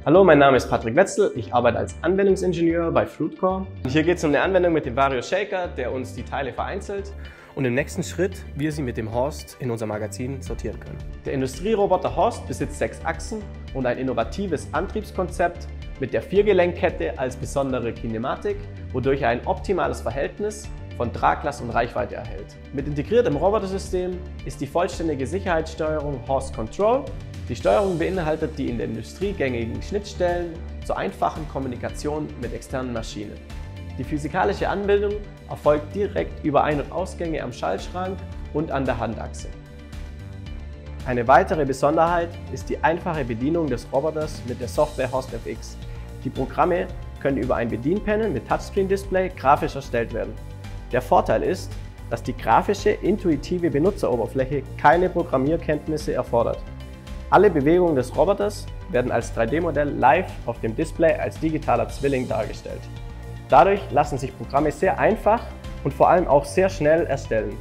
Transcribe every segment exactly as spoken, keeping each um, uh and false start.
Hallo, mein Name ist Patrick Wetzel, ich arbeite als Anwendungsingenieur bei Fruitcore. Hier geht es um eine Anwendung mit dem Vario Shaker, der uns die Teile vereinzelt und im nächsten Schritt wir sie mit dem Horst in unser Magazin sortieren können. Der Industrieroboter Horst besitzt sechs Achsen und ein innovatives Antriebskonzept mit der Viergelenkkette als besondere Kinematik, wodurch er ein optimales Verhältnis von Traglast und Reichweite erhält. Mit integriertem Robotersystem ist die vollständige Sicherheitssteuerung Horst Control. Die Steuerung beinhaltet die in der Industrie gängigen Schnittstellen zur einfachen Kommunikation mit externen Maschinen. Die physikalische Anbindung erfolgt direkt über Ein- und Ausgänge am Schaltschrank und an der Handachse. Eine weitere Besonderheit ist die einfache Bedienung des Roboters mit der Software Horst F X. Die Programme können über ein Bedienpanel mit Touchscreen-Display grafisch erstellt werden. Der Vorteil ist, dass die grafische, intuitive Benutzeroberfläche keine Programmierkenntnisse erfordert. Alle Bewegungen des Roboters werden als drei D Modell live auf dem Display als digitaler Zwilling dargestellt. Dadurch lassen sich Programme sehr einfach und vor allem auch sehr schnell erstellen.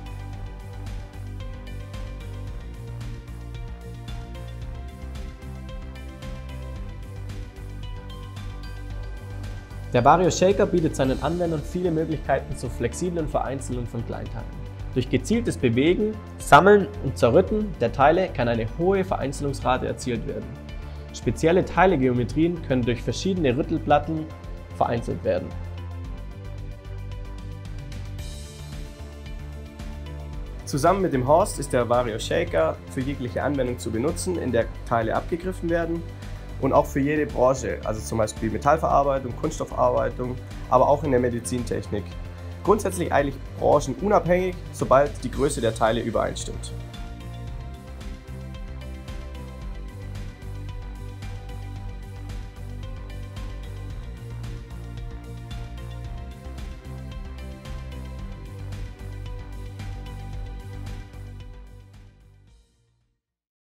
Der Vario Shaker bietet seinen Anwendern viele Möglichkeiten zur flexiblen Vereinzelung von Kleinteilen. Durch gezieltes Bewegen, Sammeln und Zerrütten der Teile kann eine hohe Vereinzelungsrate erzielt werden. Spezielle Teilegeometrien können durch verschiedene Rüttelplatten vereinzelt werden. Zusammen mit dem Horst ist der Vario Shaker für jegliche Anwendung zu benutzen, in der Teile abgegriffen werden und auch für jede Branche, also zum Beispiel Metallverarbeitung, Kunststoffverarbeitung, aber auch in der Medizintechnik. Grundsätzlich eigentlich branchenunabhängig, sobald die Größe der Teile übereinstimmt.